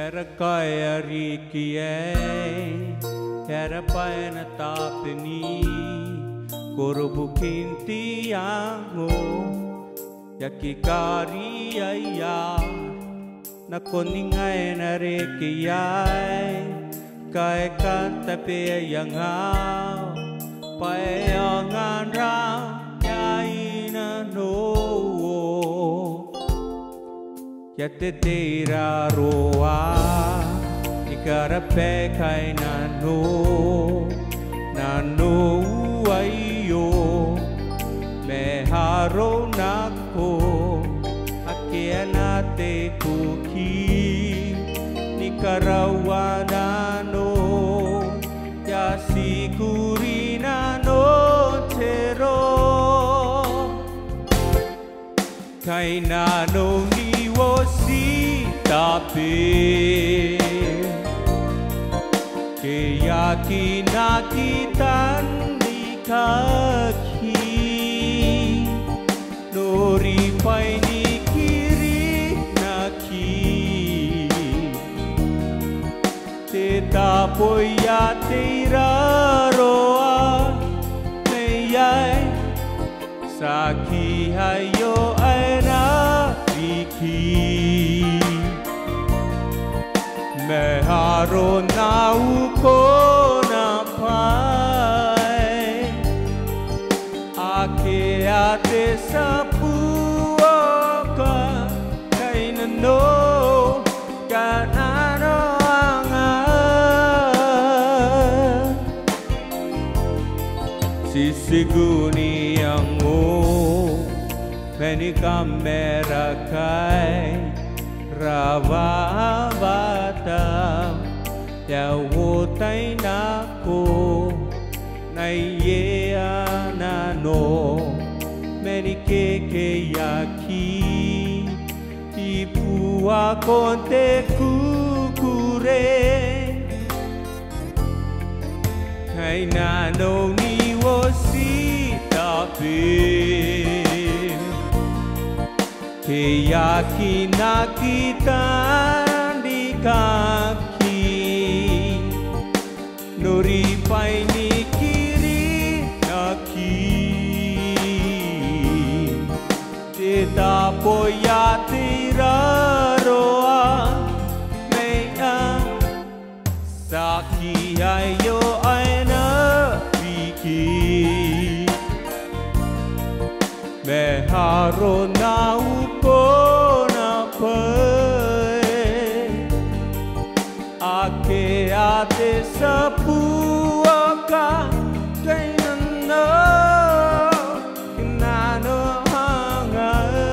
Era kaya riki era paena tapeni Korobu kinti yango Yakikari aya Nakoningai na riki Kaya kanta pe yangao Payangan ra Yaina no Yate teira roa Ikarape kai nano ayo Meharo nako Akea te kuki Nikarawa nano Yasikuri nano tero Kai nano ni wo si tape Keyaki nakitan di kaki Nori pai ni kiri naki Teta poya teira roa Meyai Saki hayo aina Riki Meharo nau kona pai Ake ate sapuoka Kaina no kanano anga Sisiguni yango Meni kamera kai Ravavata Yawotai nako Naiyea nano Meni keke yaki Ipua konte kukure Kai nano ni wo si tape Keyaki nakitan di kaki Nuri pai ni kiri naki Teta poya tira roa Mea Saki ayo aina Riki Meharo nau kona pai Ake ate sapuaka Kaina no Kinano hangai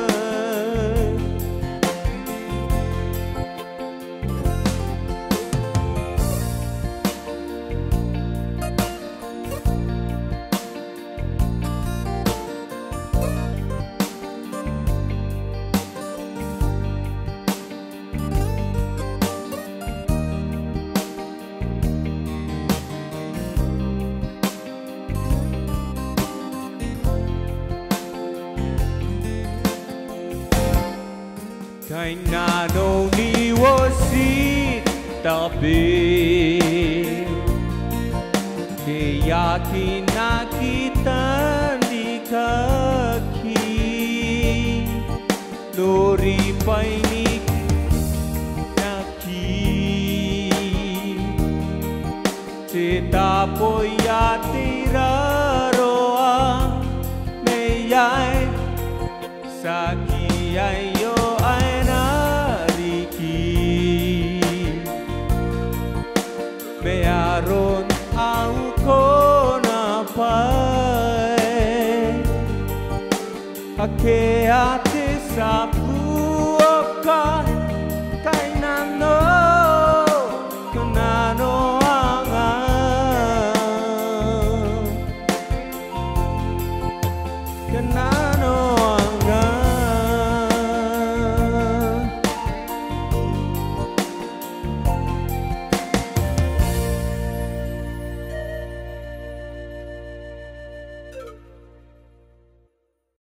Kai nano ni wo si tape Keyaki nakitan di kaki Nori pai ni naki Teta poya tira roa Meyai Saki ayo Mearon au kona pai Ake ate sa